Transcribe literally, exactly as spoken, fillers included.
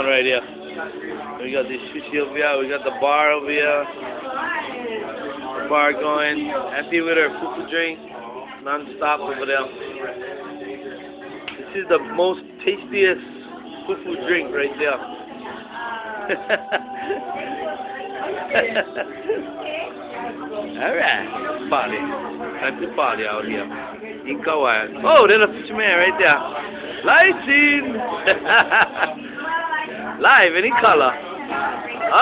going right here. We got the sushi over here. We got the bar over here. The bar going. Happy with her fufu drink. Non-stop over there. This is the most tastiest fufu drink right there. Alright. Party. Time to party out here. In Kauai. Oh, there's a fisherman right there. Lights in! Live, any color.